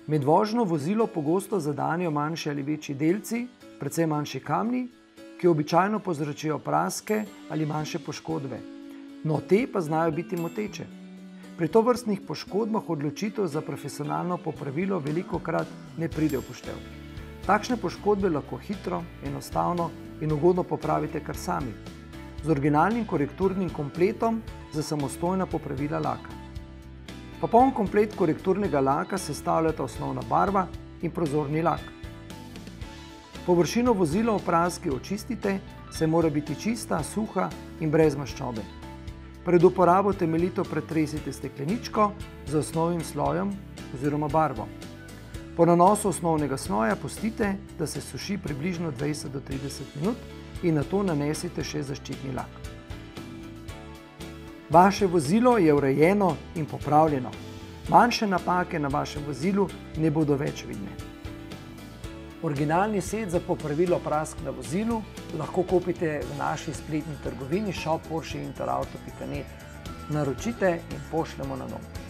Med vožnjo vozilo pogosto zadenejo manjši ali večji delci, predvsem manjši kamni, ki običajno povzročijo praske ali manjše poškodbe. No, te pa znajo biti moteče. Pri tovrstnih poškodbah odločitev za profesionalno popravilo velikokrat ne pride v poštev. Takšne poškodbe lahko hitro, enostavno in ugodno popravite kar sami, z originalnim korekturnim kompletom za samostojna popravila laka. Popoln komplet korekturnega laka sestavljata osnovna barva in prozorni lak. Površino vozila v praski očistite, saj mora biti čista, suha in brez maščobe. Pred uporabo temeljito pretresite stekleničko z osnovnim slojem oziroma barvo. Po nanosu osnovnega sloja pustite, da se suši približno 20 do 30 minut in nato nanesite še zaščitni lak. Vaše vozilo je urejeno in popravljeno. Manjše napake na vašem vozilu ne bodo več vidne. Originalni set za popravilo prask na vozilu lahko kupite v naši spletni trgovini shop.porscheinterauto.net. Naročite in pošljemo na dom.